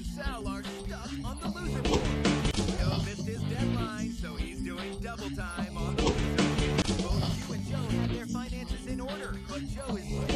Sal are stuck on the loser board. Joe missed his deadline, so he's doing double time on the loser board. Both you and Joe had their finances in order, but Joe is